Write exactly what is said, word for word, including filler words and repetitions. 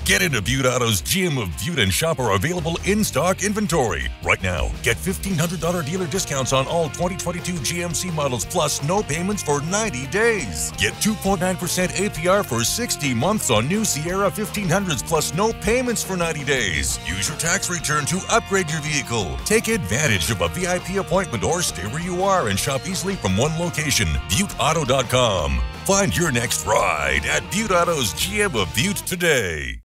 Get into Butte Auto's G M of Butte and shop our available in-stock inventory. Right now, get fifteen hundred dollars dealer discounts on all twenty twenty-two G M C models plus no payments for ninety days. Get two point nine percent A P R for sixty months on new Sierra fifteen hundreds plus no payments for ninety days. Use your tax return to upgrade your vehicle. Take advantage of a V I P appointment or stay where you are and shop easily from one location. Butte Auto dot com. Find your next ride at Butte Auto's G M of Butte today.